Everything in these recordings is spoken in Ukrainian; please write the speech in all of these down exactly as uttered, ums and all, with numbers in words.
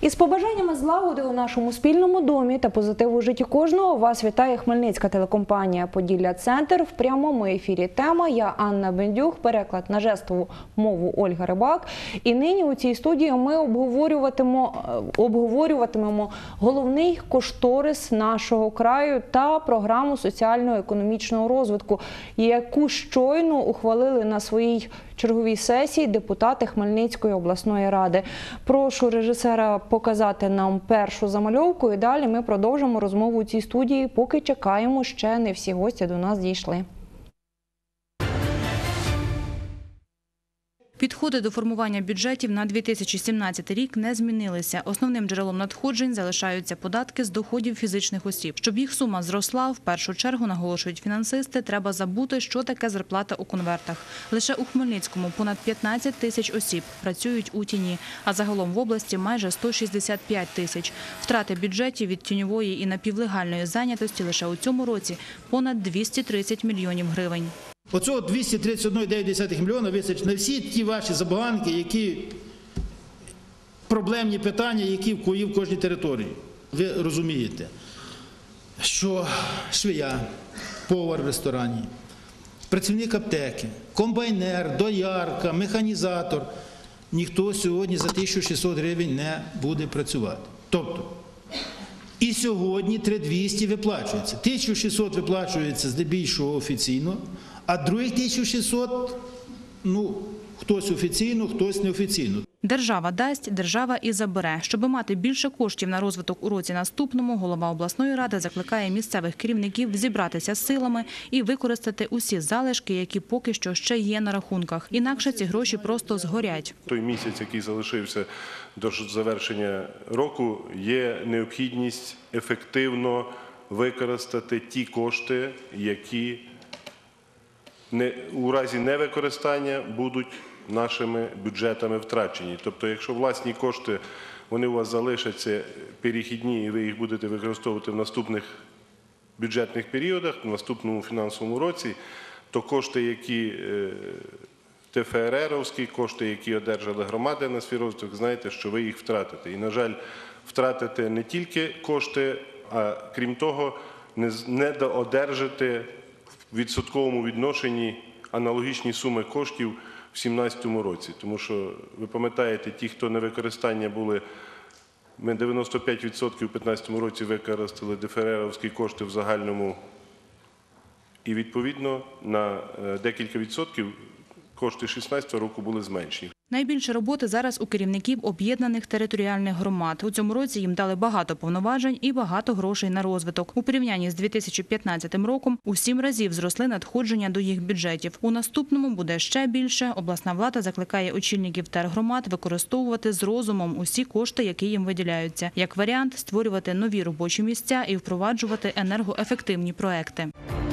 Із побажаннями злагоди у нашому спільному домі та позитиву у житті кожного вас вітає Хмельницька телекомпанія «Поділля-Центр». В прямому ефірі тема. Я Анна Бендюх, переклад на жестову мову Ольга Рибак. І нині у цій студії ми обговорюватимемо, обговорюватимемо головний кошторис нашого краю та програму соціально-економічного розвитку, яку щойно ухвалили на своїй черговій сесії депутати Хмельницької обласної ради. Прошу режисера показати нам першу замальовку і далі ми продовжимо розмову у цій студії, поки чекаємо, ще не всі гості до нас дійшли. Підходи до формування бюджетів на дві тисячі сімнадцятий рік не змінилися. Основним джерелом надходжень залишаються податки з доходів фізичних осіб. Щоб їх сума зросла, в першу чергу, наголошують фінансисти, треба забути, що таке зарплата у конвертах. Лише у Хмельницькому понад п'ятнадцять тисяч осіб працюють у тіні, а загалом в області майже сто шістдесят п'ять тисяч. Втрати бюджетів від тіньової і напівлегальної зайнятості лише у цьому році понад двісті тридцять мільйонів гривень. Оцього двісті тридцять один цілих дев'ять десятих мільйона вистачить на всі ті ваші забаганки, які проблемні питання, які в кожній території. Ви розумієте, що швея, повар в ресторані, працівник аптеки, комбайнер, доярка, механізатор, ніхто сьогодні за тисячу шістсот гривень не буде працювати. Тобто, і сьогодні три тисячі двісті виплачується. тисяча шістсот виплачується здебільшого офіційно, а других тисяча шістсот, ну, хтось офіційно, хтось неофіційно. Держава дасть, держава і забере. Щоби мати більше коштів на розвиток у році наступному, голова обласної ради закликає місцевих керівників зібратися з силами і використати усі залишки, які поки що ще є на рахунках. Інакше ці гроші просто згорять. Той місяць, який залишився до завершення року, є необхідність ефективно використати ті кошти, які у разі невикористання будуть нашими бюджетами втрачені. Тобто, якщо власні кошти, вони у вас залишаться перехідні і ви їх будете використовувати в наступних бюджетних періодах, в наступному фінансовому році, то кошти, які те еф ер ерівські, кошти, які одержали громади на свій розвиток, знаєте, що ви їх втратите. І, на жаль, втратите не тільки кошти, а крім того, не одержите в відсотковому відношенні аналогічні суми коштів в дві тисячі сімнадцятому році. Тому що, ви пам'ятаєте, ті, хто на використання були, ми дев'яносто п'ять відсотків у дві тисячі п'ятнадцятому році використали те еф ер ерівські кошти в загальному. І, відповідно, на декілька відсотків кошти дві тисячі шістнадцятого року були зменшені. Найбільше роботи зараз у керівників об'єднаних територіальних громад. У цьому році їм дали багато повноважень і багато грошей на розвиток. У порівнянні з дві тисячі п'ятнадцятим роком у сім разів зросли надходження до їх бюджетів. У наступному буде ще більше. Обласна влада закликає очільників тергромад використовувати з розумом усі кошти, які їм виділяються. Як варіант – створювати нові робочі місця і впроваджувати енергоефективні проекти.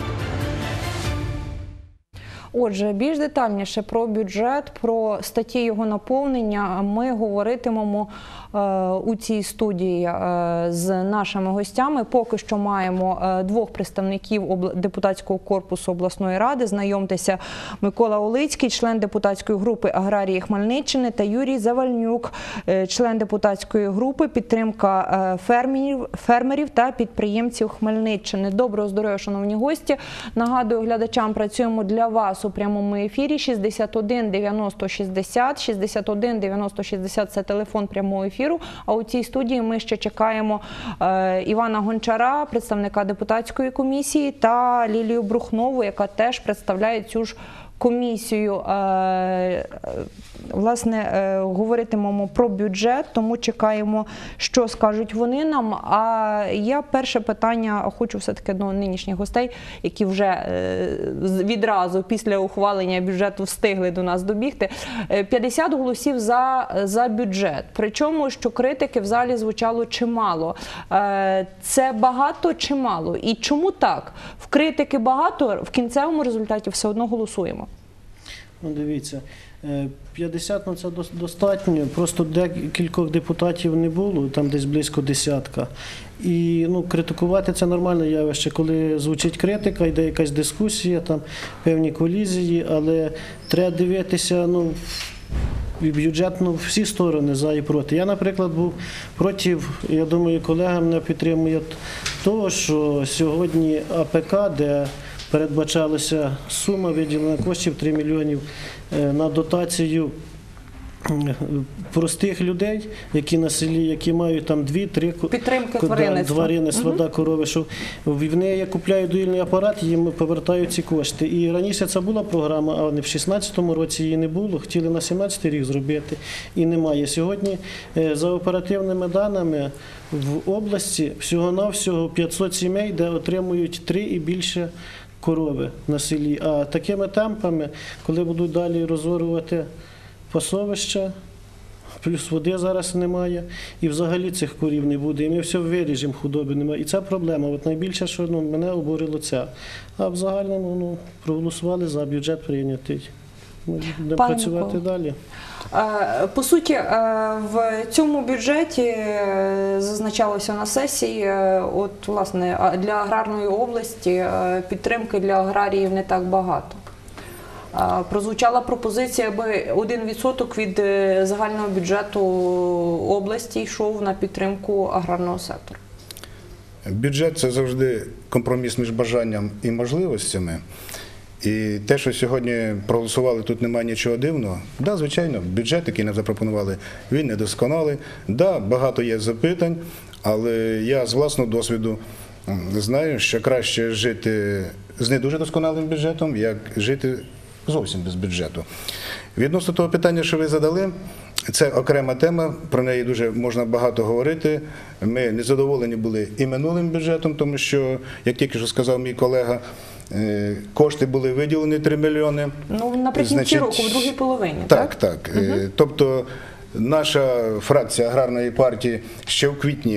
Отже, більш детальніше про бюджет, про статті його наповнення ми говоритимемо е, у цій студії е, з нашими гостями. Поки що маємо е, двох представників депутатського корпусу обласної ради. Знайомтеся: Микола Олицький, член депутатської групи аграрії Хмельниччини, та Юрій Завальнюк, е, член депутатської групи підтримка е, фермерів, фермерів та підприємців Хмельниччини. Доброго здоров'я, шановні гості. Нагадую глядачам, працюємо для вас у прямому ефірі. шістдесят один дев'яносто шістдесят, шістдесят один дев'яносто шістдесят – це телефон прямого ефіру. А у цій студії ми ще чекаємо е, Івана Гончара, представника депутатської комісії, та Лілію Брухнову, яка теж представляє цю ж комісію. Е, власне, е, говоритимемо про бюджет, тому чекаємо, що скажуть вони нам. А я перше питання хочу все-таки до нинішніх гостей, які вже е, відразу після ухвалення бюджету встигли до нас добігти. п'ятдесят голосів за, за бюджет. Причому, що критики в залі звучало чимало. Е, це багато чи мало? І чому так? В критики багато, в кінцевому результаті все одно голосуємо. Ну, дивіться, п'ятдесят, ну, це достатньо, просто декількох депутатів не було, там десь близько десятка. І ну, критикувати – це нормальне явище, коли звучить критика, йде якась дискусія, там певні колізії, але треба дивитися, ну, і бюджетно всі сторони за і проти. Я, наприклад, був проти, я думаю, колега мене підтримує, того, що сьогодні А Пе Ка, де передбачалася сума виділення коштів три мільйонів на дотацію простих людей, які на селі, які мають там дві-три Підтримки тваринництва. тварини, свада, корови, що в неї купляють доїльний апарат, їм повертають ці кошти. І раніше це була програма, а в шістнадцятому році її не було, хотіли на сімнадцятий рік зробити, і немає. Сьогодні, за оперативними даними, в області всього-навсього п'ятсот сімей, де отримують три і більше корови на селі. А такими темпами, коли будуть далі розорювати пасовища, плюс води зараз немає, і взагалі цих корів не буде, і ми все виріжемо, худоби немає. І це проблема. От найбільше, що ну, мене обурило це. А в загальному ну, проголосували за, бюджет прийнятий. Ми будемо Пане працювати Миколо, далі. По суті, в цьому бюджеті зазначалося на сесії, от, власне, для аграрної області підтримки для аграріїв не так багато. Прозвучала пропозиція, аби один відсоток від загального бюджету області йшов на підтримку аграрного сектору. Бюджет – це завжди компроміс між бажанням і можливостями. І те, що сьогодні проголосували, тут немає нічого дивного. Так, да, звичайно, бюджет, який нам запропонували, він недосконалий. Так, да, багато є запитань, але я з власного досвіду знаю, що краще жити з не дуже досконалим бюджетом, як жити зовсім без бюджету. Відносно того питання, що ви задали, це окрема тема, про неї дуже можна багато говорити. Ми незадоволені були і минулим бюджетом, тому що, як тільки що сказав мій колега, кошти були виділені три мільйони. Ну, наприкінці Значить, року, в другій половині, так? Так, так. Угу. Тобто наша фракція аграрної партії ще в квітні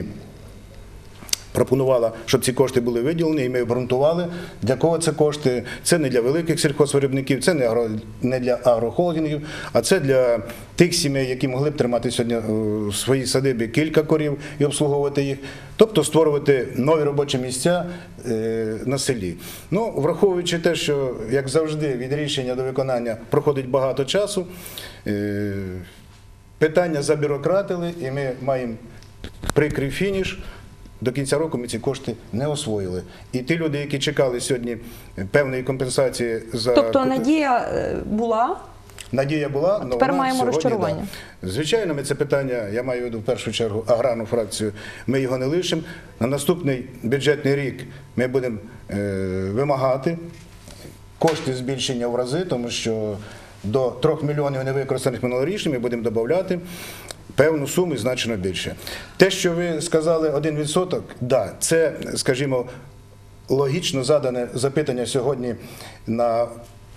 пропонувала, щоб ці кошти були виділені, і ми обґрунтували, для кого це кошти. Це не для великих сільхозвиробників, це не, агро, не для агрохолдингів, а це для тих сімей, які могли б тримати сьогодні в своїй садибі кілька корів і обслуговувати їх, тобто створювати нові робочі місця е, на селі. Ну, враховуючи те, що, як завжди, від рішення до виконання проходить багато часу, е, питання забюрократили, і ми маємо прикрий фініш. До кінця року ми ці кошти не освоїли. І ті люди, які чекали сьогодні певної компенсації за... Тобто надія була? Надія була, але тепер вона маємо сьогодні, розчарування. Да. Звичайно, ми це питання, я маю в виду в першу чергу аграрну фракцію, ми його не лишимо. На наступний бюджетний рік ми будемо е, вимагати кошти збільшення в рази, тому що до трьох мільйонів невикористаних минулорічних ми будемо додавати певну суму і значно більше. Те, що ви сказали, один відсоток, да, це, скажімо, логічно задане запитання сьогодні на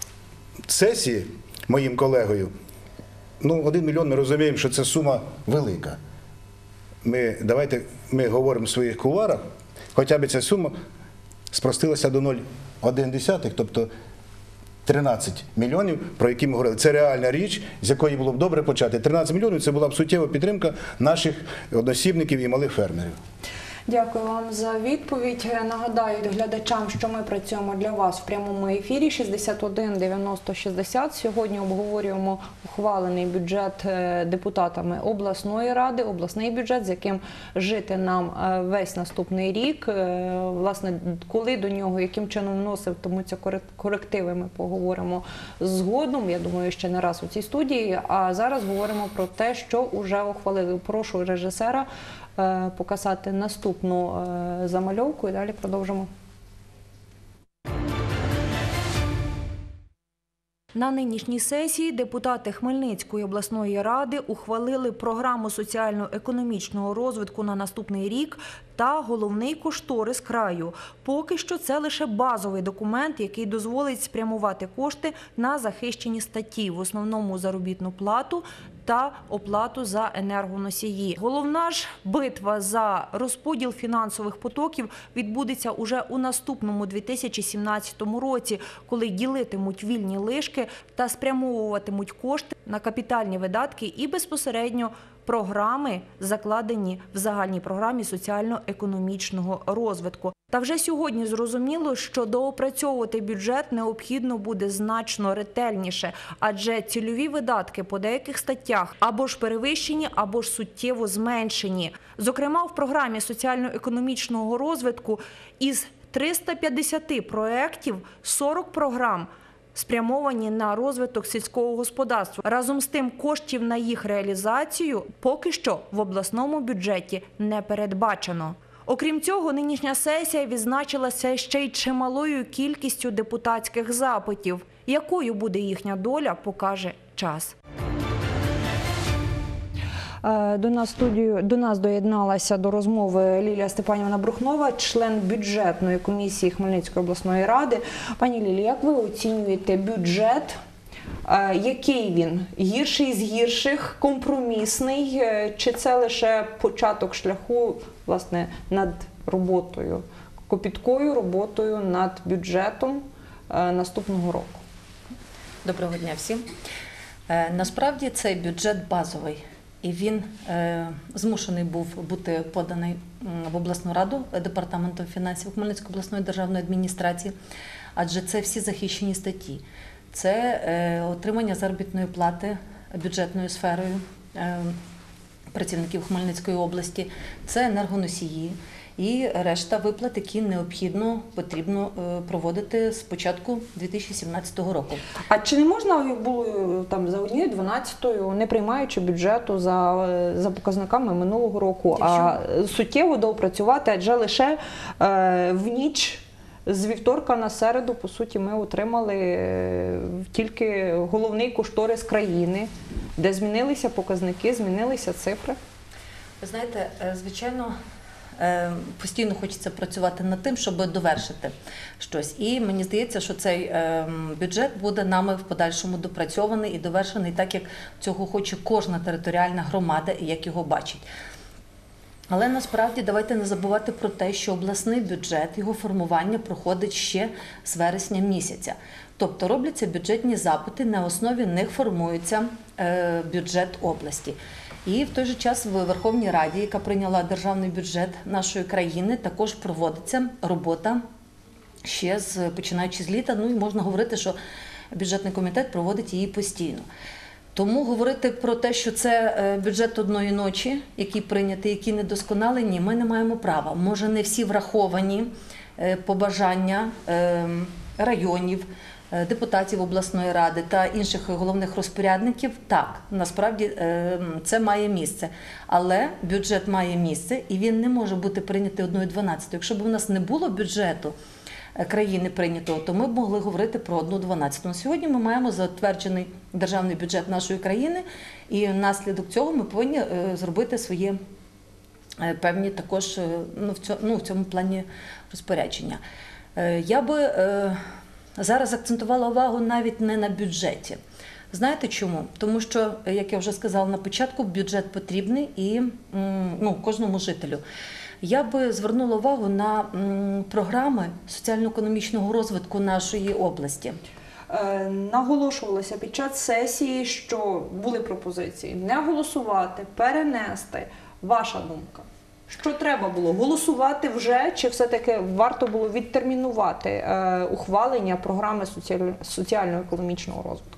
сесії моїм колегою. Ну, один мільйон, ми розуміємо, що це сума велика. Ми, давайте ми говоримо в своїх кулуарах, хоча б ця сума спростилася до нуль цілих одна десята, тобто тринадцять мільйонів, про які ми говорили. Це реальна річ, з якої було б добре почати. тринадцять мільйонів – це була б суттєва підтримка наших односібників і малих фермерів. Дякую вам за відповідь. Нагадаю глядачам, що ми працюємо для вас в прямому ефірі шістдесят один дев'яносто шістдесят. Сьогодні обговорюємо ухвалений бюджет депутатами обласної ради, обласний бюджет, з яким жити нам весь наступний рік. Власне, коли до нього, яким чином вноситимуться корективи, ми поговоримо згодом. Я думаю, ще не раз у цій студії. А зараз говоримо про те, що вже ухвалили. Прошу режисера показати наступну замальовку і далі продовжимо. На нинішній сесії депутати Хмельницької обласної ради ухвалили програму соціально-економічного розвитку на наступний рік та головний кошторис краю. Поки що це лише базовий документ, який дозволить спрямувати кошти на захищені статті, в основному заробітну плату та оплату за енергоносії. Головна ж битва за розподіл фінансових потоків відбудеться уже у наступному дві тисячі сімнадцятому році, коли ділитимуть вільні лишки та спрямовуватимуть кошти на капітальні видатки і безпосередньо програми, закладені в загальній програмі соціально-економічного розвитку. Та вже сьогодні зрозуміло, що доопрацьовувати бюджет необхідно буде значно ретельніше, адже цільові видатки по деяких статтях або ж перевищені, або ж суттєво зменшені. Зокрема, в програмі соціально-економічного розвитку із триста п'ятдесяти проєктів сорок програм спрямовані на розвиток сільського господарства. Разом з тим, коштів на їх реалізацію поки що в обласному бюджеті не передбачено. Окрім цього, нинішня сесія відзначилася ще й чималою кількістю депутатських запитів. Якою буде їхня доля, покаже час. До нас, студію, до нас доєдналася до розмови Лілія Степанівна Брухнова, член бюджетної комісії Хмельницької обласної ради. Пані Лілі, як ви оцінюєте бюджет? Який він? Гірший з гірших, компромісний? Чи це лише початок шляху, власне, над роботою, копіткою роботою над бюджетом наступного року? Доброго дня всім. Насправді цей бюджет базовий. І він е, змушений був бути поданий в обласну раду Департаментом фінансів Хмельницької обласної державної адміністрації, адже це всі захищені статті. Це е, отримання заробітної плати бюджетною сферою е, працівників Хмельницької області, це енергоносії і решта виплат, які необхідно, потрібно проводити з початку дві тисячі сімнадцятого року. А чи не можна було там за однією дванадцятою, не приймаючи бюджету за, за показниками минулого року, Якщо... а суттєво доопрацювати, адже лише е, в ніч з вівторка на середу, по суті, ми отримали тільки головний кошторис країни, де змінилися показники, змінилися цифри? Ви знаєте, звичайно, постійно хочеться працювати над тим, щоб довершити щось. І мені здається, що цей бюджет буде нами в подальшому допрацьований і довершений так, як цього хоче кожна територіальна громада і як його бачить. Але насправді давайте не забувати про те, що обласний бюджет, його формування проходить ще з вересня місяця. Тобто робляться бюджетні запити, на основі них формується бюджет області. І в той же час в Верховній Раді, яка прийняла державний бюджет нашої країни, також проводиться робота ще з, починаючи з літа. Ну і можна говорити, що бюджетний комітет проводить її постійно. Тому говорити про те, що це бюджет одної ночі, який прийнятий, який недосконалий, ні, ми не маємо права. Може, не всі враховані побажання районів, депутатів обласної ради та інших головних розпорядників, так, насправді це має місце. Але бюджет має місце і він не може бути прийнятий одною дванадцятою. Якщо б у нас не було бюджету країни прийнятого, то ми б могли говорити про одну дванадцяту. Сьогодні ми маємо затверджений державний бюджет нашої країни і внаслідок цього ми повинні зробити свої певні також ну, в цьому, ну, в цьому плані розпорядження. Я би зараз акцентувала увагу навіть не на бюджеті. Знаєте чому? Тому що, як я вже сказала на початку, бюджет потрібний і ну, кожному жителю. Я би звернула увагу на програми соціально-економічного розвитку нашої області. Наголошувалося під час сесії, що були пропозиції не голосувати, перенести. Ваша думка? Що треба було? Голосувати вже, чи все-таки варто було відтермінувати е, ухвалення програми соціально-економічного розвитку?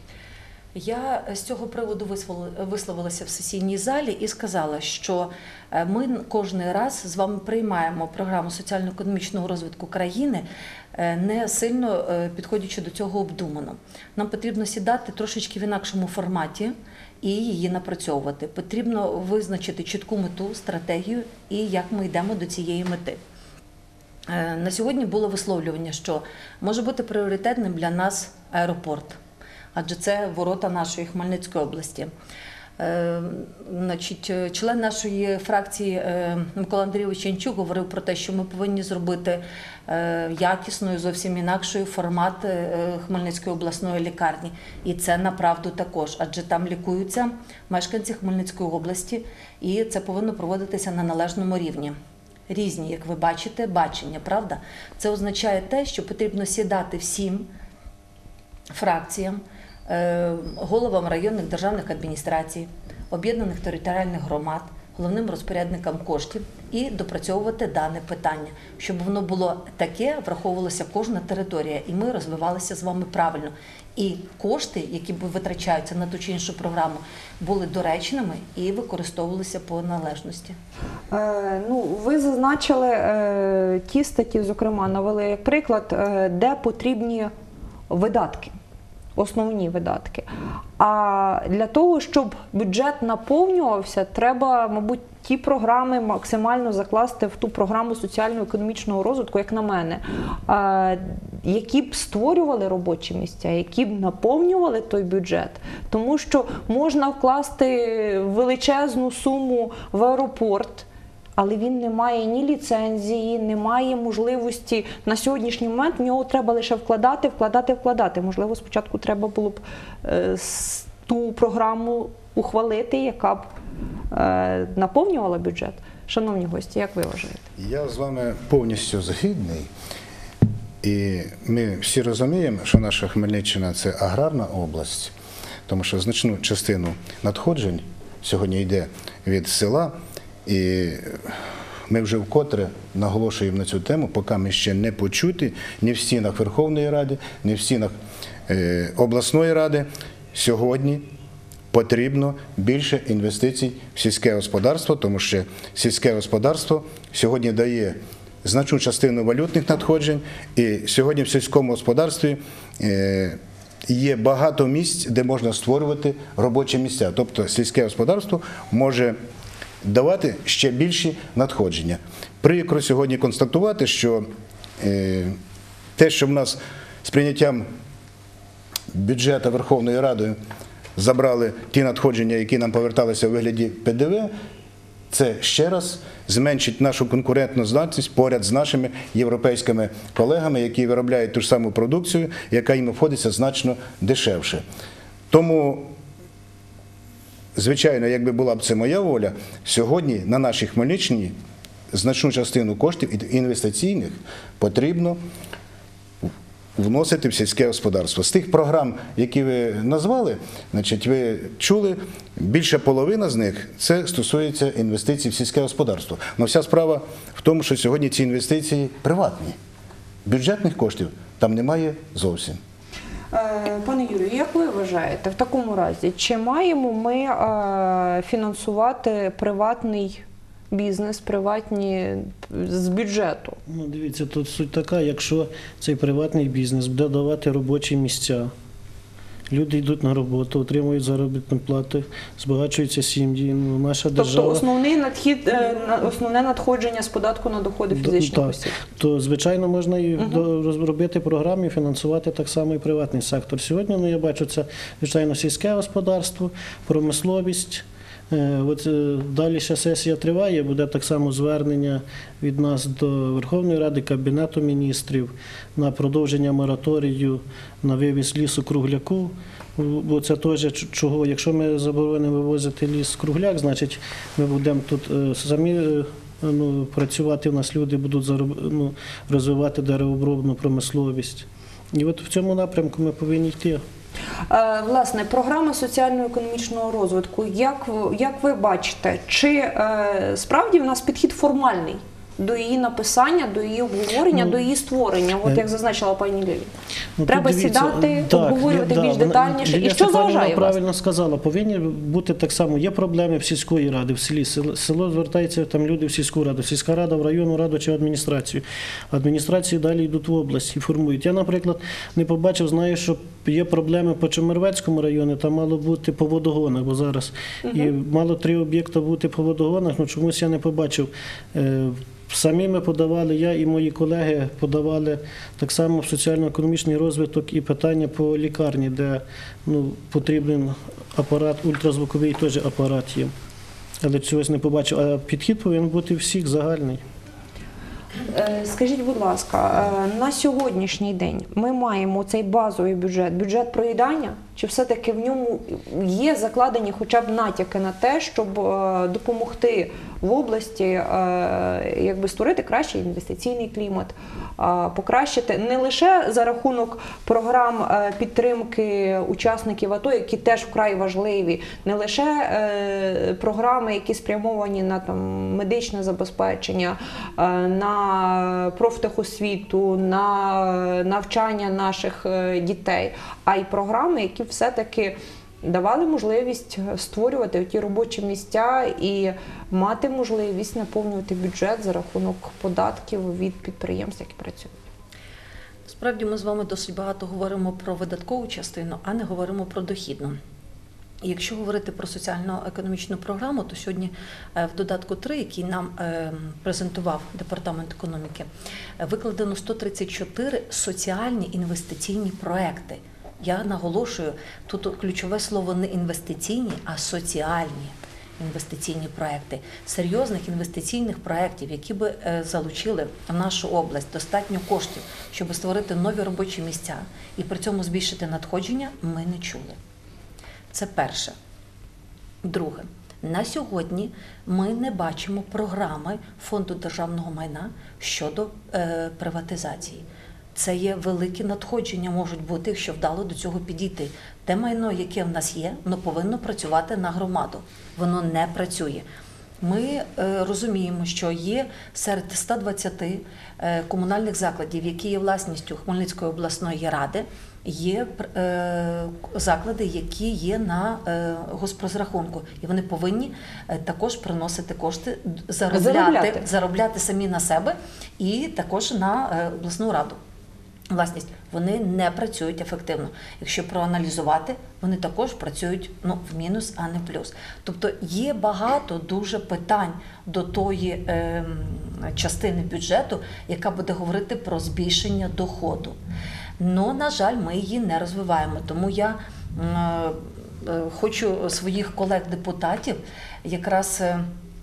Я з цього приводу висловилася в сесійній залі і сказала, що ми кожен раз з вами приймаємо програму соціально-економічного розвитку країни, не сильно підходячи до цього обдумано. Нам потрібно сідати трошечки в інакшому форматі і її напрацьовувати. Потрібно визначити чітку мету, стратегію і як ми йдемо до цієї мети. На сьогодні було висловлювання, що може бути пріоритетним для нас аеропорт, адже це ворота нашої Хмельницької області. Значить, член нашої фракції Микола Андрійович Янчук говорив про те, що ми повинні зробити якісною, зовсім інакшою формат Хмельницької обласної лікарні. І це направду також, адже там лікуються мешканці Хмельницької області, і це повинно проводитися на належному рівні. Різні, як ви бачите, бачення, правда? Це означає те, що потрібно сідати всім фракціям, головам районних державних адміністрацій, об'єднаних територіальних громад, головним розпорядникам коштів і допрацьовувати дане питання, щоб воно було таке, враховувалася кожна територія, і ми розвивалися з вами правильно. І кошти, які витрачаються на ту чи іншу програму, були доречними і використовувалися по належності. Е, ну, ви зазначили е, ті статті, зокрема, навели як приклад, е, де потрібні видатки, основні видатки. А для того, щоб бюджет наповнювався, треба, мабуть, ті програми максимально закласти в ту програму соціально-економічного розвитку, як на мене, е, які б створювали робочі місця, які б наповнювали той бюджет. Тому що можна вкласти величезну суму в аеропорт, але він не має ні ліцензії, не має можливості. На сьогоднішній момент в нього треба лише вкладати, вкладати, вкладати. Можливо, спочатку треба було б е, ту програму ухвалити, яка б е, наповнювала бюджет. Шановні гості, як ви вважаєте? Я з вами повністю згідний. І ми всі розуміємо, що наша Хмельниччина – це аграрна область, тому що значну частину надходжень сьогодні йде від села. І ми вже вкотре наголошуємо на цю тему, поки ми ще не почуті ні в стінах Верховної Ради, ні в стінах е, обласної ради. Сьогодні потрібно більше інвестицій в сільське господарство, тому що сільське господарство сьогодні дає значну частину валютних надходжень, і сьогодні в сільському господарстві е, є багато місць, де можна створювати робочі місця. Тобто сільське господарство може давати ще більші надходження. Прикро сьогодні констатувати, що е, те, що в нас з прийняттям бюджету Верховною Радою забрали ті надходження, які нам поверталися у вигляді Пе Де Ве, це ще раз зменшить нашу конкурентну здатність поряд з нашими європейськими колегами, які виробляють ту ж саму продукцію, яка їм обходиться значно дешевше. Тому, звичайно, якби була б це моя воля, сьогодні на нашій Хмельниччині значну частину коштів інвестиційних потрібно вносити в сільське господарство. З тих програм, які ви назвали, значить, ви чули, більша половина з них – це стосується інвестицій в сільське господарство. Але вся справа в тому, що сьогодні ці інвестиції приватні. Бюджетних коштів там немає зовсім. Пане Юрію, як ви вважаєте, в такому разі, чи маємо ми е, фінансувати приватний бізнес, приватні з бюджету? Ну, дивіться, тут суть така, якщо цей приватний бізнес буде давати робочі місця, люди йдуть на роботу, отримують заробітну плату, збагачуються сім'ї, ну, наша держава... Тобто основний надхід, основне надходження з податку на доходи фізичних так, осіб? То, звичайно, можна і угу. розробити програму і фінансувати так само і приватний сектор. Сьогодні, ну, я бачу, це, звичайно, сільське господарство, промисловість. От далі ще сесія триває, буде так само звернення від нас до Верховної Ради, Кабінету міністрів на продовження мораторію на вивіз лісу-кругляку. Бо це теж чого, якщо ми заборонимо вивозити ліс-кругляк, значить ми будемо тут самі ну, працювати, у нас люди будуть зароб... ну, розвивати деревообробну промисловість. І от в цьому напрямку ми повинні йти. Власне, програма соціально-економічного розвитку, як, як ви бачите, чи е, справді в нас підхід формальний до її написання, до її обговорення, ну, до її створення, от як зазначила пані Лілія? Ну, треба дивіться, сідати, так, обговорювати є, більш да, детальніше. Лілія І що заважає вас? правильно сказала, повинні бути так само, є проблеми в сільської ради, в селі. Село, село звертається, там люди в сільську раду, сільська рада в районну раду чи в адміністрацію. Адміністрації далі йдуть в область і формують. Я, наприклад, не побачив, знаю, що є проблеми по Чемервецькому району, там мало бути по водогонах, бо зараз угу. і мало три об'єкти бути по водогонах, але чомусь я не побачив. Самі ми подавали, я і мої колеги подавали так само в соціально-економічний розвиток і питання по лікарні, де ну, потрібен апарат, ультразвуковий теж апарат є. Але чогось не побачив. А підхід повинен бути всіх загальний. Скажіть, будь ласка, на сьогоднішній день ми маємо цей базовий бюджет, бюджет проїдання, чи все-таки в ньому є закладені хоча б натяки на те, щоб е, допомогти в області е, якби створити кращий інвестиційний клімат, е, покращити не лише за рахунок програм е, підтримки учасників АТО, які теж вкрай важливі, не лише е, програми, які спрямовані на там медичне забезпечення, е, на профтехосвіту, на навчання наших е, дітей, а й програми, які все-таки давали можливість створювати ті робочі місця і мати можливість наповнювати бюджет за рахунок податків від підприємств, які працюють. Справді ми з вами досить багато говоримо про видаткову частину, а не говоримо про дохідну. І якщо говорити про соціально-економічну програму, то сьогодні в додатку три, який нам презентував Департамент економіки, викладено сто тридцять чотири соціальні інвестиційні проекти. Я наголошую, тут ключове слово не інвестиційні, а соціальні інвестиційні проекти. Серйозних інвестиційних проєктів, які би залучили в нашу область достатньо коштів, щоб створити нові робочі місця і при цьому збільшити надходження, ми не чули. Це перше. Друге. На сьогодні ми не бачимо програми Фонду державного майна щодо е, приватизації. Це є великі надходження можуть бути, якщо вдало до цього підійти. Те майно, яке в нас є, воно повинно працювати на громаду. Воно не працює. Ми е, розуміємо, що є серед ста двадцяти е, комунальних закладів, які є власністю Хмельницької обласної ради, є е, заклади, які є на е, госпрозрахунку. І вони повинні е, також приносити кошти, заробляти, заробляти. заробляти самі на себе і також на е, обласну раду. Власність, вони не працюють ефективно. Якщо проаналізувати, вони також працюють ну, в мінус, а не плюс. Тобто є багато дуже питань до тої е, частини бюджету, яка буде говорити про збільшення доходу. Но, на жаль, ми її не розвиваємо. Тому я е, е, хочу своїх колег-депутатів якраз е,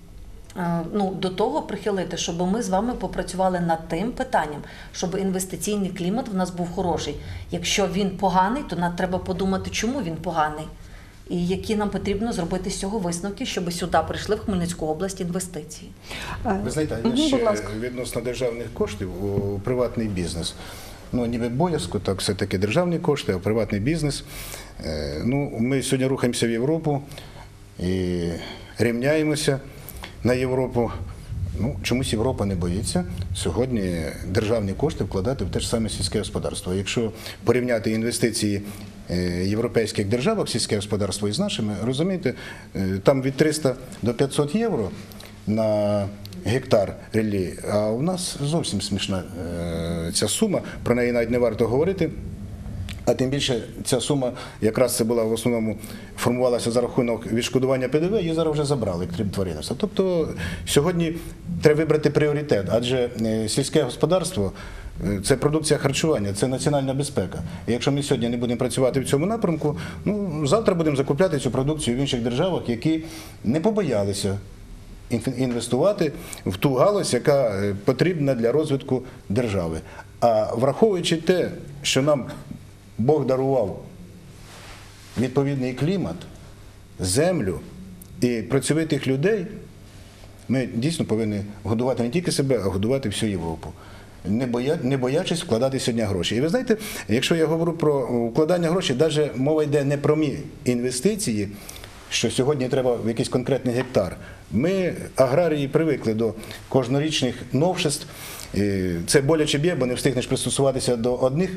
ну, до того прихилити, щоб ми з вами попрацювали над тим питанням, щоб інвестиційний клімат в нас був хороший. Якщо він поганий, то нам треба подумати, чому він поганий. І які нам потрібно зробити з цього висновки, щоб сюди прийшли в Хмельницьку область інвестиції. Ви знаєте, я ще відносно державних коштів у приватний бізнес. Ну, ніби боязко, так все-таки державні кошти, а приватний бізнес. Ну, ми сьогодні рухаємося в Європу і рівняємося на Європу. Ну, чомусь Європа не боїться сьогодні державні кошти вкладати в те ж саме сільське господарство. Якщо порівняти інвестиції європейських держав в сільське господарство із нашими, розумієте, там від триста до п'ятсот євро на гектар ріллі, а у нас зовсім смішна ця сума, про неї навіть не варто говорити. А тим більше ця сума якраз це була в основному формувалася за рахунок відшкодування Пе Де Ве, її зараз вже забрали, крім тваринництва. Тобто сьогодні треба вибрати пріоритет, адже сільське господарство – це продукція харчування, це національна безпека. І якщо ми сьогодні не будемо працювати в цьому напрямку, ну, завтра будемо закупляти цю продукцію в інших державах, які не побоялися інвестувати в ту галузь, яка потрібна для розвитку держави. А враховуючи те, що нам Бог дарував відповідний клімат, землю і працьовитих людей, ми дійсно повинні годувати не тільки себе, а годувати всю Європу, не, боя, не боячись вкладати сьогодні гроші. І ви знаєте, якщо я говорю про вкладання грошей, навіть мова йде не про мі інвестиції, що сьогодні треба в якийсь конкретний гектар. Ми, аграрії, привикли до кожнорічних новшеств. Це боляче б'є, бо не встигнеш пристосуватися до одних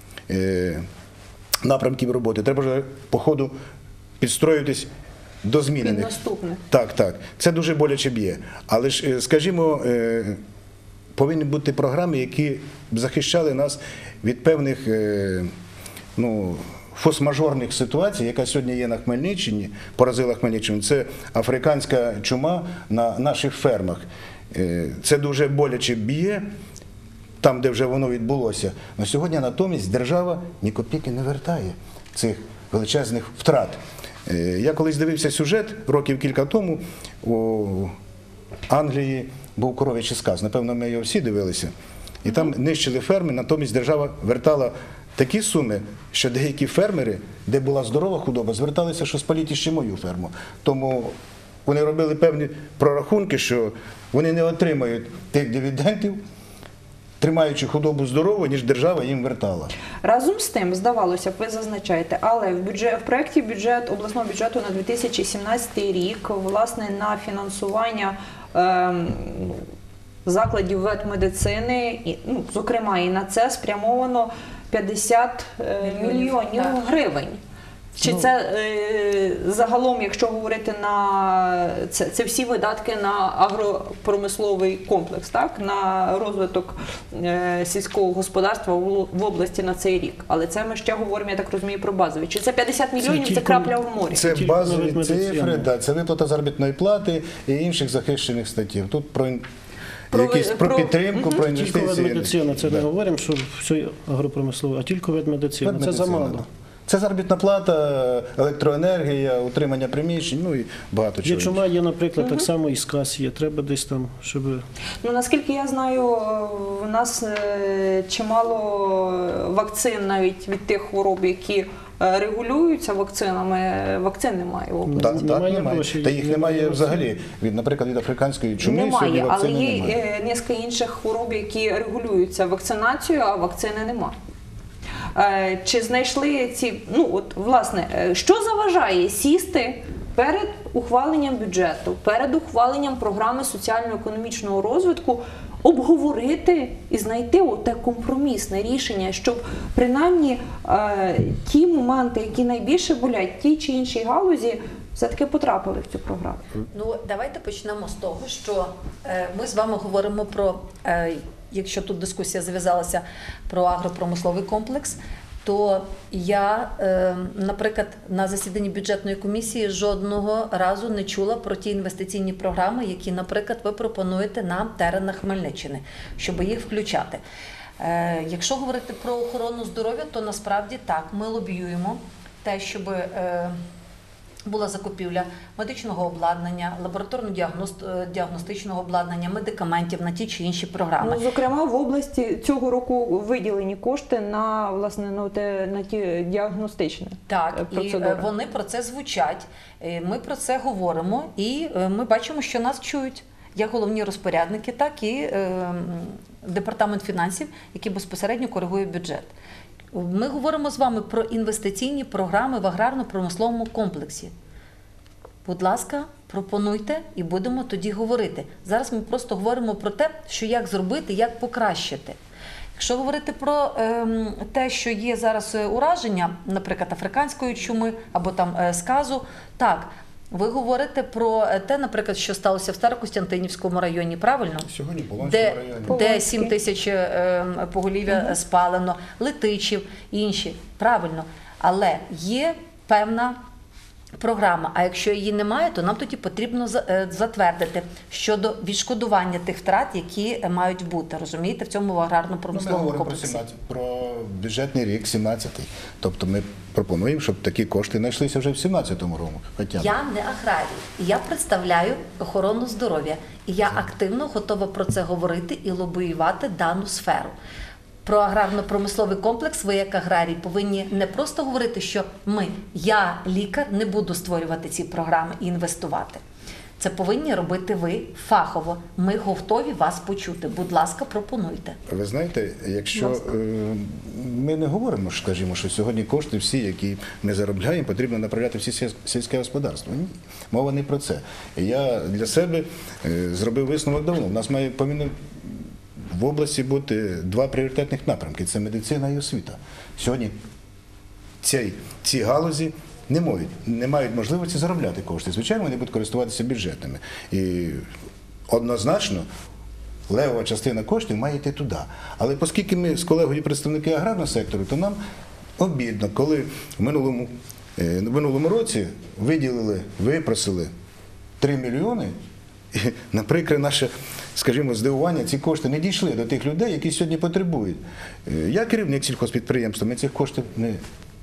напрямків роботи. Треба вже по ходу підстроюватись до змінених. Наступне. Так, так. Це дуже боляче б'є. Але ж, скажімо, повинні бути програми, які б захищали нас від певних, ну, форс-мажорних ситуацій, яка сьогодні є на Хмельниччині, поразила Хмельниччину. Це африканська чума на наших фермах. Це дуже боляче б'є там, де вже воно відбулося. На сьогодні натомість держава ні копійки не вертає цих величезних втрат. Я колись дивився сюжет років кілька тому, у Англії був коров'ячий сказ. Напевно, ми його всі дивилися. І там нищили ферми, натомість держава вертала такі суми, що деякі фермери, де була здорова худоба, зверталися, що спаліть ще мою ферму. Тому вони робили певні прорахунки, що вони не отримають тих дивідендів, тримаючи худобу здорову, ніж держава їм вертала. Разом з тим, здавалося б, ви зазначаєте, але в, бюджет, в проєкті бюджет, обласного бюджету на дві тисячі сімнадцятий рік, власне, на фінансування е, закладів ветмедицини, і, ну, зокрема і на це спрямовано п'ятдесят мільйонів Так. гривень. Чи це е, загалом, якщо говорити на це, це всі видатки на агропромисловий комплекс, так, на розвиток е, сільського господарства в, в області на цей рік? Але це ми ще говоримо, я так розумію, про базові. Чи це п'ятдесят мільйонів, це, тільки- крапля в морі? Це Тільки базові навіть медицина. цифри, да, це виплата заробітної плати і інших захищених статтів. Тут про, Про- якісь, про, про- підтримку, про Тільки інвестиції. медицина, це не Да. говоримо, що все агропромислове, а тільки медицина. Це Медицина, замало. да. Це заробітна плата, електроенергія, утримання приміщень, ну і багато чого. Якщо має, наприклад, так само і сказ є, треба десь там, щоб... Ну, наскільки я знаю, в нас е, чимало вакцин навіть від тих хвороб, які е, регулюються вакцинами, вакцин немає в області. Так, так, Немає немає. грошей, Та їх немає немає вакцин. взагалі. Від, наприклад, від африканської чуми сьогодні Немає, але вакцини є немає. е, низка інших хвороб, які регулюються вакцинацією, а вакцини немає. Е, Чи знайшли ці, ну от власне, е, що заважає сісти перед ухваленням бюджету, перед ухваленням програми соціально-економічного розвитку, обговорити і знайти оте компромісне рішення, щоб принаймні е, ті моменти, які найбільше болять тій чи іншій галузі, все-таки потрапили в цю програму? Ну, давайте почнемо з того, що е, ми з вами говоримо про, е, якщо тут дискусія зав'язалася про агропромисловий комплекс, то я, е, наприклад, на засіданні бюджетної комісії жодного разу не чула про ті інвестиційні програми, які, наприклад, ви пропонуєте на теренах Хмельниччини, щоб їх включати. Е, якщо говорити про охорону здоров'я, то насправді так, ми лобіюємо те, щоб... Е, була закупівля медичного обладнання, лабораторно-діагностичного обладнання, медикаментів на ті чи інші програми. Ну, зокрема, в області цього року виділені кошти на, власне, на, те, на ті діагностичні Так, е, і процедури. е, вони про це звучать, е, ми про це говоримо, і е, ми бачимо, що нас чують. Як головні розпорядники, так і е, департамент фінансів, який безпосередньо коригує бюджет. Ми говоримо з вами про інвестиційні програми в аграрно-промисловому комплексі. Будь ласка, пропонуйте і будемо тоді говорити. Зараз ми просто говоримо про те, що як зробити, як покращити. Якщо говорити про е, те, що є зараз ураження, наприклад, африканської чуми або там е, сказу, так, ви говорите про те, наприклад, що сталося в Старокостянтинівському районі, правильно? Сьогодні в Полонському Де, районі. де сім тисяч е, поголів'я угу. спалено, Летичів, інші. Правильно. Але є певна програма, а якщо її немає, то нам тоді потрібно затвердити щодо відшкодування тих втрат, які мають бути, розумієте, в цьому аграрно-промисловому ну, ми комплексі. Про, сімнадцятий, про бюджетний рік сімнадцятий. Тобто ми пропонуємо, щоб такі кошти знайшлися вже в сімнадцятому році. Хоча б. Я не аграрій, я представляю охорону здоров'я, і я активно готова про це говорити і лобіювати дану сферу. Про аграрно-промисловий комплекс ви, як аграрій, повинні не просто говорити, що ми, я, лікар, не буду створювати ці програми і інвестувати. Це повинні робити ви фахово. Ми готові вас почути. Будь ласка, пропонуйте. Ви знаєте, якщо е, ми не говоримо, скажімо, що сьогодні кошти всі, які ми заробляємо, потрібно направляти всі сільське господарство. Ні, мова не про це. Я для себе е, зробив висновок давно. У нас має повинно в області бути два пріоритетних напрямки – це медицина і освіта. Сьогодні ці, ці галузі не мають, не мають можливості заробляти кошти. Звичайно, вони будуть користуватися бюджетними. І однозначно левова частина коштів має йти туди. Але оскільки ми з колегою представники аграрного сектору, то нам обідно, коли в минулому, в минулому році виділили, випросили три мільйони, і, на прикре наше, скажімо, здивування, ці кошти не дійшли до тих людей, які сьогодні потребують. Я керівник сільхозпідприємства, ми цих коштів не,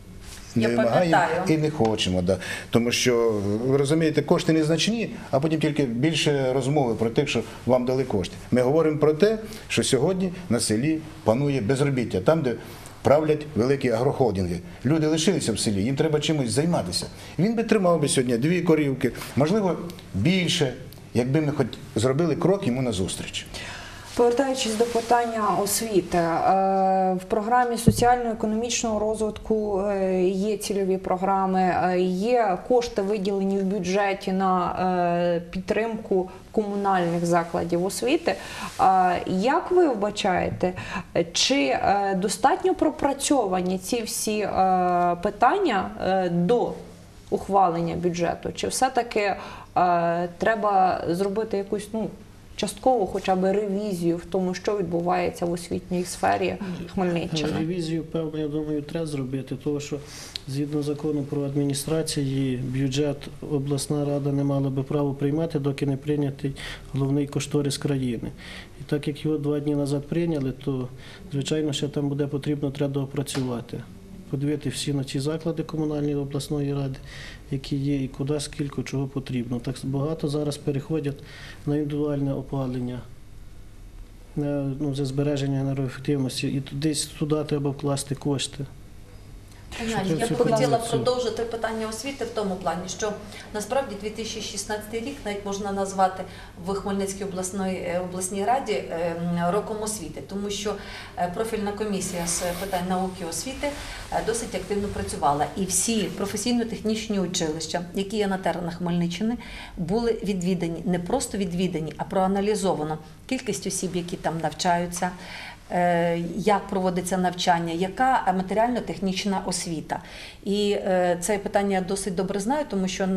не вимагаємо і не хочемо. Да. Тому що, ви розумієте, кошти незначні, а потім тільки більше розмови про те, що вам дали кошти. Ми говоримо про те, що сьогодні на селі панує безробіття. Там, де правлять великі агрохолдинги. Люди лишилися в селі, їм треба чимось займатися. Він би тримав би сьогодні дві корівки, можливо, більше, якби ми хоч зробили крок йому назустріч. Повертаючись до питання освіти, в програмі соціально-економічного розвитку є цільові програми, є кошти виділені в бюджеті на підтримку комунальних закладів освіти. Як ви вбачаєте, чи достатньо пропрацьовані ці всі питання до ухвалення бюджету, чи все-таки треба зробити якусь, ну, частково хоча б ревізію в тому, що відбувається в освітній сфері Хмельниччини? Ревізію, певно, я думаю, треба зробити, тому що згідно закону про адміністрації, бюджет обласна рада не мала би право приймати, доки не прийнятий головний кошторис країни. І так як його два дні назад прийняли, то, звичайно, ще там буде потрібно, треба доопрацювати. Подивити всі на ці заклади комунальної обласної ради, які є, і куди, скільки, чого потрібно. Так багато зараз переходять на індивідуальне опалення, на, ну, за збереження енергоефективності, і десь туди треба вкласти кошти. Я б хотіла продовжити питання освіти в тому плані, що насправді дві тисячі шістнадцятий рік навіть можна назвати в Хмельницькій обласної, обласній раді роком освіти, тому що профільна комісія з питань науки і освіти досить активно працювала. І всі професійно-технічні училища, які є на теренах Хмельниччини, були відвідані, не просто відвідані, а проаналізовано кількість осіб, які там навчаються, як проводиться навчання, яка матеріально-технічна освіта. І це питання я досить добре знаю, тому що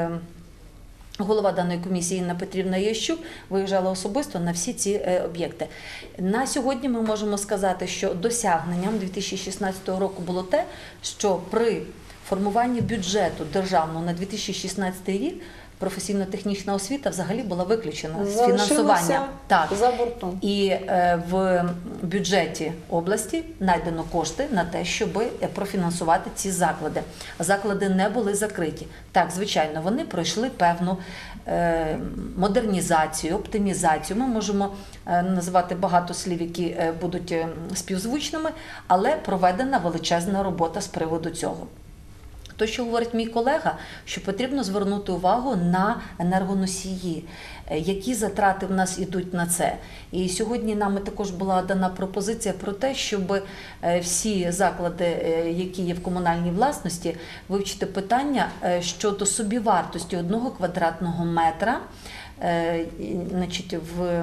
голова даної комісії Інна Петрівна Ящук виїжджала особисто на всі ці об'єкти. На сьогодні ми можемо сказати, що досягненням дві тисячі шістнадцятого року було те, що при формуванні бюджету державного на дві тисячі шістнадцятий рік професійно-технічна освіта взагалі була виключена з фінансування. Так. За бортом. І е, в бюджеті області знайдено кошти на те, щоб профінансувати ці заклади. Заклади не були закриті. Так, звичайно, вони пройшли певну е, модернізацію, оптимізацію. Ми можемо е, називати багато слів, які е, будуть е, співзвучними, але проведена величезна робота з приводу цього. То, що говорить мій колега, що потрібно звернути увагу на енергоносії, які затрати в нас йдуть на це. І сьогодні нам також була дана пропозиція про те, щоб всі заклади, які є в комунальній власності, вивчити питання щодо собівартості одного квадратного метра, значить, в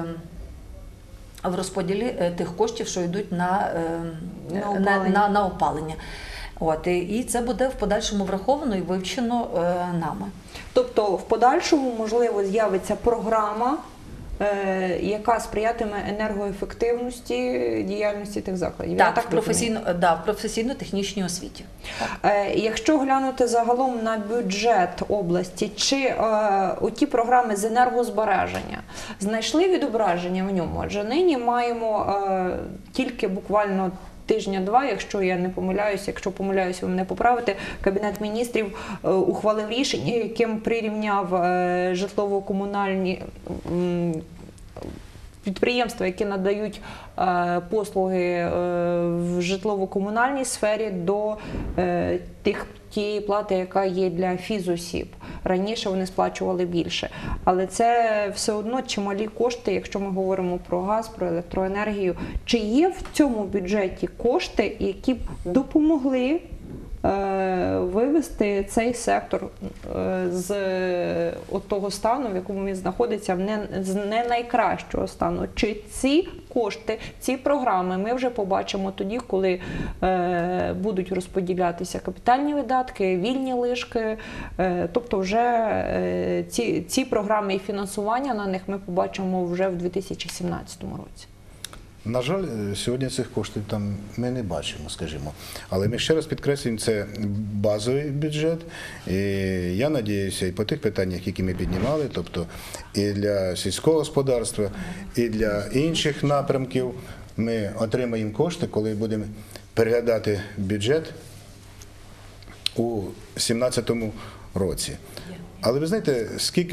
в розподілі тих коштів, що йдуть на, на опалення. На, на, на опалення. От, і це буде в подальшому враховано і вивчено е, нами. Тобто в подальшому, можливо, з'явиться програма, е, яка сприятиме енергоефективності діяльності тих закладів. Так, так в професійно, да, в професійно-технічній освіті. Е, якщо глянути загалом на бюджет області, чи е, оті програми з енергозбереження знайшли відображення в ньому? Адже нині маємо е, тільки буквально тижня-два, якщо я не помиляюся, якщо помиляюся, ви мене поправите, Кабінет міністрів е, ухвалив рішення, яким прирівняв е, житлово-комунальні е, підприємства, які надають е, послуги е, в житлово-комунальній сфері до е, тих, тієї плати, яка є для фізосіб. Раніше вони сплачували більше. Але це все одно чималі кошти, якщо ми говоримо про газ, про електроенергію. Чи є в цьому бюджеті кошти, які б допомогли е, вивести цей сектор е, з от того стану, в якому він знаходиться, в не, з не найкращого стану? Чи ці кошти, ці програми ми вже побачимо тоді, коли е, будуть розподілятися капітальні видатки, вільні лишки, е, тобто вже е, ці, ці програми і фінансування на них ми побачимо вже в дві тисячі сімнадцятому році. На жаль, сьогодні цих коштів там ми не бачимо, скажімо. Але ми ще раз підкреслюємо, це базовий бюджет. І я сподіваюся, і по тих питаннях, які ми піднімали, тобто і для сільського господарства, і для інших напрямків, ми отримаємо кошти, коли будемо переглядати бюджет у дві тисячі сімнадцятому році. Але ви знаєте, скільки б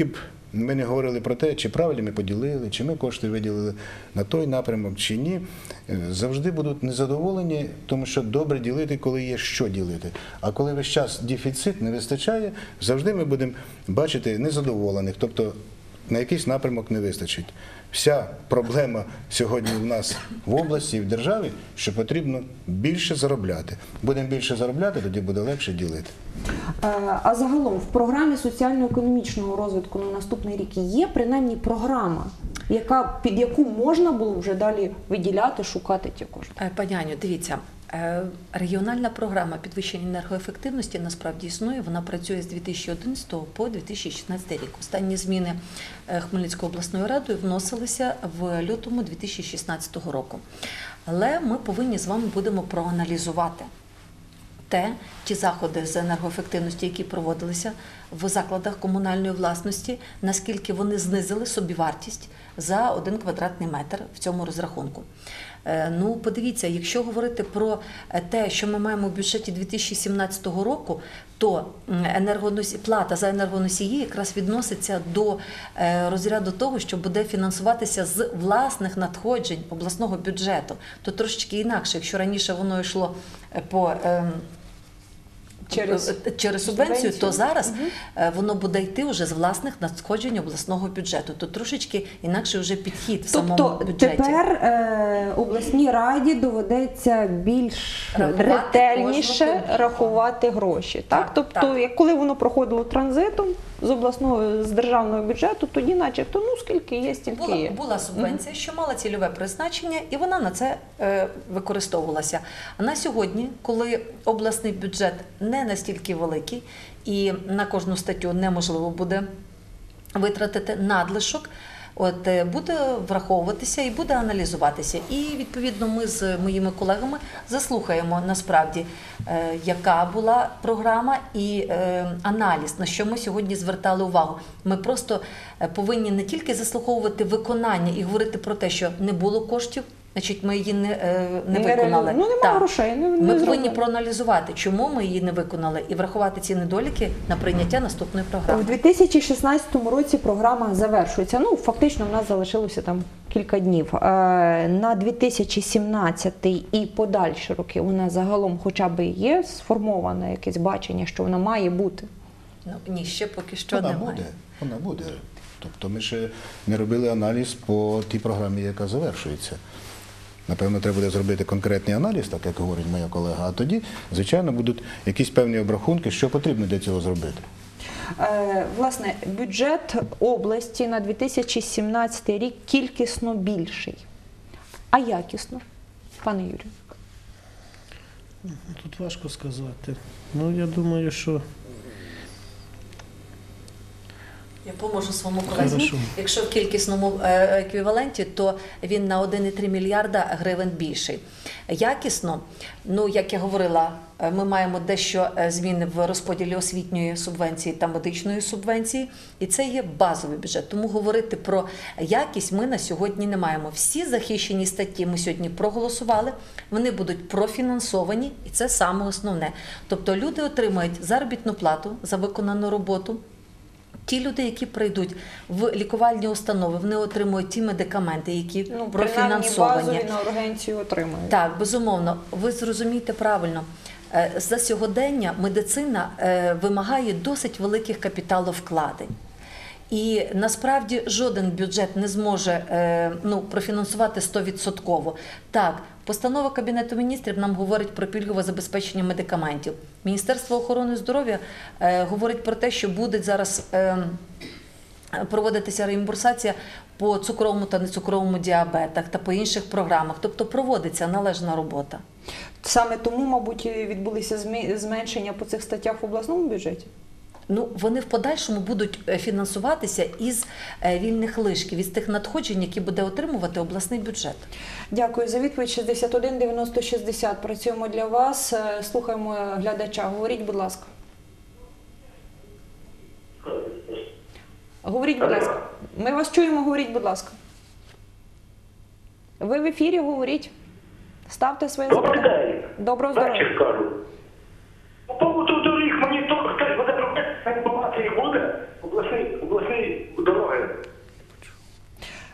ми не говорили про те, чи правильно ми поділили, чи ми кошти виділили на той напрямок, чи ні. Завжди будуть незадоволені, тому що добре ділити, коли є що ділити. А коли весь час дефіцит, не вистачає, завжди ми будемо бачити незадоволених, тобто на якийсь напрямок не вистачить. Вся проблема сьогодні в нас в області і в державі, що потрібно більше заробляти. Будемо більше заробляти, тоді буде легше ділити. А загалом в програмі соціально-економічного розвитку на наступний рік є принаймні програма, яка, під яку можна було вже далі виділяти, шукати ті кошти? Пані Аню, дивіться, регіональна програма підвищення енергоефективності насправді існує, вона працює з дві тисячі одинадцятого по дві тисячі шістнадцятий рік. Останні зміни Хмельницькою обласною радою вносилися в лютому дві тисячі шістнадцятого року. Але ми повинні з вами будемо проаналізувати те, ті заходи з енергоефективності, які проводилися в закладах комунальної власності, наскільки вони знизили собівартість за один квадратний метр в цьому розрахунку. Ну, подивіться, якщо говорити про те, що ми маємо в бюджеті дві тисячі сімнадцятого року, то енергоносі... плата за енергоносії якраз відноситься до розряду того, що буде фінансуватися з власних надходжень обласного бюджету. То трошечки інакше, якщо раніше воно йшло по... Через, через субвенцію, субвенцію, то зараз угу. воно буде йти вже з власних надходжень обласного бюджету. То трошечки інакше вже підхід в тобто, самому бюджеті. Тобто тепер е, обласній раді доведеться більш рахувати ретельніше рахувати гроші. Так? Так, тобто, так. Як коли воно проходило транзитом з обласного, з державного бюджету, тоді начебто, ну скільки є, стільки була, є. Була субвенція, угу. що мала цільове призначення, і вона на це е, використовувалася. А на сьогодні, коли обласний бюджет не настільки великий і на кожну статтю неможливо буде витратити надлишок, от буде враховуватися і буде аналізуватися. І відповідно ми з моїми колегами заслухаємо насправді, е, яка була програма і е, аналіз, на що ми сьогодні звертали увагу. Ми просто повинні не тільки заслуховувати виконання і говорити про те, що не було коштів, значить, ми її не, не, не виконали. Ну, немає грошей. Не, не ми зробили. повинні проаналізувати, чому ми її не виконали, і врахувати ці недоліки на прийняття наступної програми. У дві тисячі шістнадцятому році програма завершується. Ну, фактично, в нас залишилося там кілька днів. На дві тисячі сімнадцятий і подальші роки у нас загалом хоча б є сформоване якесь бачення, що вона має бути? Ну, ні, ще поки що вона немає. Буде, вона буде. Тобто ми ще не робили аналіз по тій програмі, яка завершується. Напевно, треба буде зробити конкретний аналіз, так як говорить моя колега, а тоді, звичайно, будуть якісь певні обрахунки, що потрібно для цього зробити. Е, власне, бюджет області на дві тисячі сімнадцятий рік кількісно більший. А якісно, пане Юрію? Тут важко сказати. Ну, я думаю, що... Я поможу своєму колезі. Якщо в кількісному еквіваленті, то він на один цілих три мільярда гривень більший. Якісно, ну, як я говорила, ми маємо дещо зміни в розподілі освітньої субвенції та медичної субвенції, і це є базовий бюджет. Тому говорити про якість ми на сьогодні не маємо. Всі захищені статті ми сьогодні проголосували, вони будуть профінансовані, і це саме основне. Тобто люди отримають заробітну плату за виконану роботу. Ті люди, які прийдуть в лікувальні установи, вони отримують ті медикаменти, які ну, профінансовані. Базові на ургенцію отримують. Так, безумовно. Ви зрозумієте правильно. За сьогодення медицина вимагає досить великих капіталовкладень. І насправді жоден бюджет не зможе ну, профінансувати сто відсотків. Так, постанова Кабінету міністрів нам говорить про пільгове забезпечення медикаментів. Міністерство охорони здоров'я е, говорить про те, що буде зараз е, проводитися реімбурсація по цукровому та нецукровому діабетах та по інших програмах. Тобто проводиться належна робота. Саме тому, мабуть, відбулися зменшення по цих статтях в обласному бюджеті? Ну, вони в подальшому будуть фінансуватися із вільних лишків, із тих надходжень, які буде отримувати обласний бюджет. Дякую за відповідь. шістдесят один дев'яносто шістдесят. Працюємо для вас. Слухаємо глядача. Говоріть, будь ласка. Говоріть, будь ласка. Ми вас чуємо, говоріть, будь ласка. Ви в ефірі, говоріть. Ставте своє запитання. Добрий день. Доброго здоров'я. Так, скажу. По поводу доріг мені то хтось буде робити, інформації буде, обласний, обласний дороги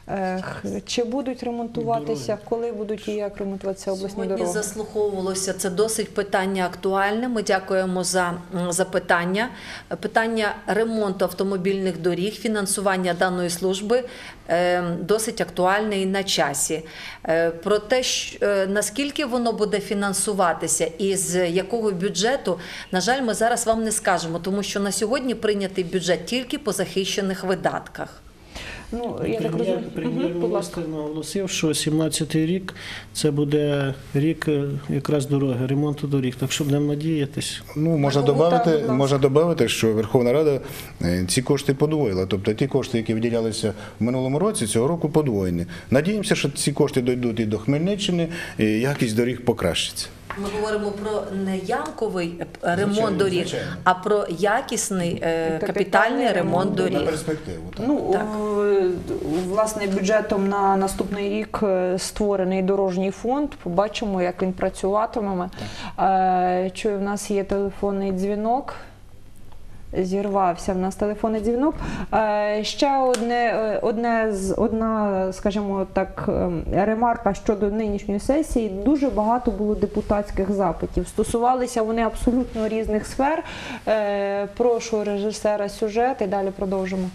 Е, х- Чи будуть ремонтуватися, коли будуть і як ремонтуватися обласні Сьогодні дороги? заслуховувалося, це досить питання актуальне. Ми дякуємо за м, запитання. Питання ремонту автомобільних доріг, фінансування даної служби е, досить актуальне і на часі. Е, Про те, що, е, наскільки воно буде фінансуватися і з якого бюджету, на жаль, ми зараз вам не скажемо, тому що на сьогодні прийнятий бюджет тільки по захищених видатках. Ну, я так Прем'єр- розумію. Мгм, будь ласка. Прем'єр-міністр наголосив, що сімнадцятий рік це буде рік е, якраз дороги, ремонту доріг. Так що будемо надіятись. Ну, можна Тому так, додати, будь ласка. можна додати, що Верховна Рада е, ці кошти подвоїла. Тобто ті кошти, які виділялися в минулому році, цього року подвоєні. Надіємося, що ці кошти дійдуть і до Хмельниччини, і якість доріг покращиться. Ми говоримо про не ямковий е, ремонт Звичайно, доріг, звичайно. а про якісний е, Капітальний капітальний ремонт ремонт доріг. На перспективу. Так. Ну, е, власне, бюджетом на наступний рік е, створений дорожній фонд. Побачимо, як він працюватиме. Е, Чую, в нас є телефонний дзвінок. Зірвався в нас телефонний дзвінок. Е, Ще одне, е, одне з, одна, скажімо так, е, ремарка щодо нинішньої сесії. Дуже багато було депутатських запитів. Стосувалися вони абсолютно різних сфер. Е, Прошу режисера сюжет і далі продовжимо.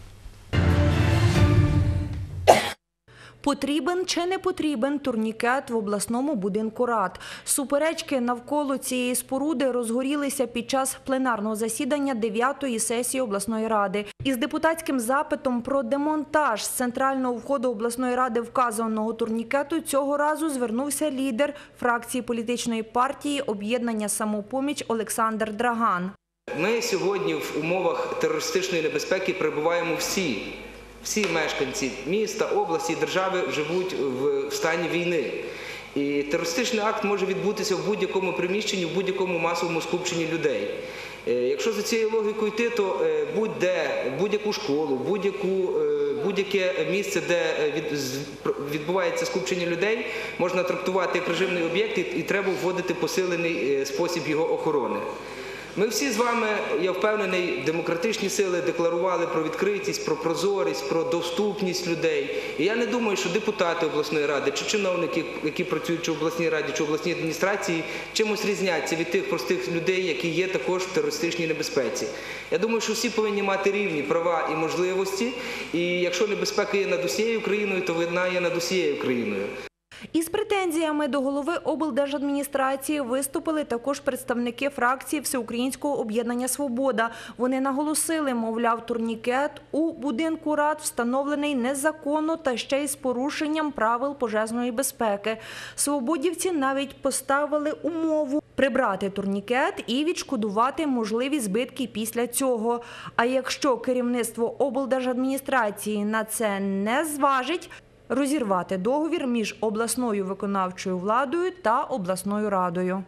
Потрібен чи не потрібен турнікет в обласному будинку рад? Суперечки навколо цієї споруди розгорілися під час пленарного засідання дев'ятої сесії обласної ради. Із депутатським запитом про демонтаж з центрального входу обласної ради вказаного турнікету цього разу звернувся лідер фракції політичної партії «Об'єднання «Самопоміч» Олександр Драган. Ми сьогодні в умовах терористичної небезпеки перебуваємо всі. Всі мешканці міста, області, держави живуть в стані війни. І терористичний акт може відбутися в будь-якому приміщенні, в будь-якому масовому скупченні людей. Якщо за цією логікою йти, то будь-де, будь-яку школу, будь-яку, будь-яке місце, де відбувається скупчення людей, можна трактувати як режимний об'єкт і треба вводити посилений спосіб його охорони. Ми всі з вами, я впевнений, демократичні сили декларували про відкритість, про прозорість, про доступність людей. І я не думаю, що депутати обласної ради, чи чиновники, які працюють чи в обласній раді, чи в обласній адміністрації, чимось різняться від тих простих людей, які є також в терористичній небезпеці. Я думаю, що всі повинні мати рівні права і можливості. І якщо небезпека є над усією країною, то вона є над усією країною. Із претензіями до голови облдержадміністрації виступили також представники фракції Всеукраїнського об'єднання «Свобода». Вони наголосили, мовляв, турнікет у будинку рад встановлений незаконно та ще й з порушенням правил пожежної безпеки. Свободівці навіть поставили умову прибрати турнікет і відшкодувати можливі збитки після цього. А якщо керівництво облдержадміністрації на це не зважить, розірвати договір між обласною виконавчою владою та обласною радою.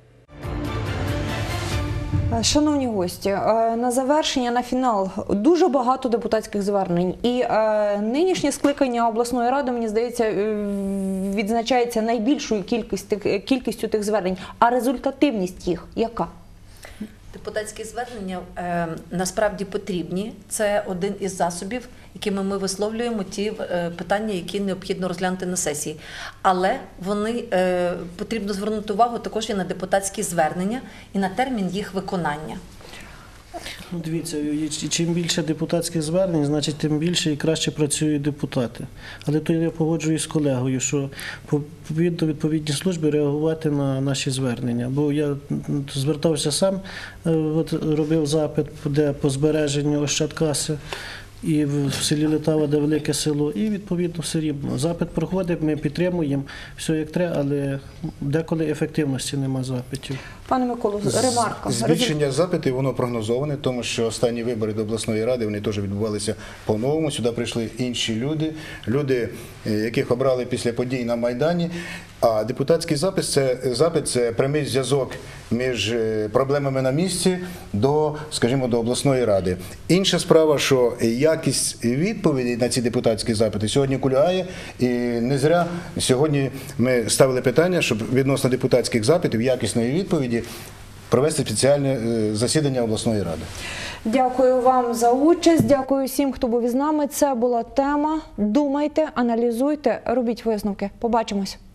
Шановні гості, на завершення, на фінал, дуже багато депутатських звернень. І е, нинішнє скликання обласної ради, мені здається, відзначається найбільшою кількістю, кількістю тих звернень. А результативність їх яка? Депутатські звернення е, насправді потрібні. Це один із засобів, якими ми висловлюємо ті е, питання, які необхідно розглянути на сесії. Але вони е, потрібно звернути увагу також і на депутатські звернення, і на термін їх виконання. Ну, дивіться, і чим більше депутатських звернень, значить тим більше і краще працюють депутати. Але то я погоджуюсь з колегою, що відповідно відповідні служби реагувати на наші звернення. Бо я звертався сам, от, робив запит, де по збереженню Ощадкаси, і в селі Литава, де велике село, і відповідно все рівно. Запит проходить, ми підтримуємо, все як треба, але деколи ефективності нема запитів. Пане Миколу, ремарка. Збільшення запитів, воно прогнозоване, тому що останні вибори до обласної ради, вони теж відбувалися по-новому. Сюди прийшли інші люди, люди, яких обрали після подій на Майдані. А депутатський запит це, запит – це прямий зв'язок між проблемами на місці до, скажімо, до обласної ради. Інша справа, що якість відповідей на ці депутатські запити сьогодні кульгає, і не зря сьогодні ми ставили питання, щоб відносно депутатських запитів, якісної відповіді, провести спеціальне е, засідання обласної ради. Дякую вам за участь, дякую всім, хто був із нами. Це була тема. Думайте, аналізуйте, робіть висновки. Побачимось.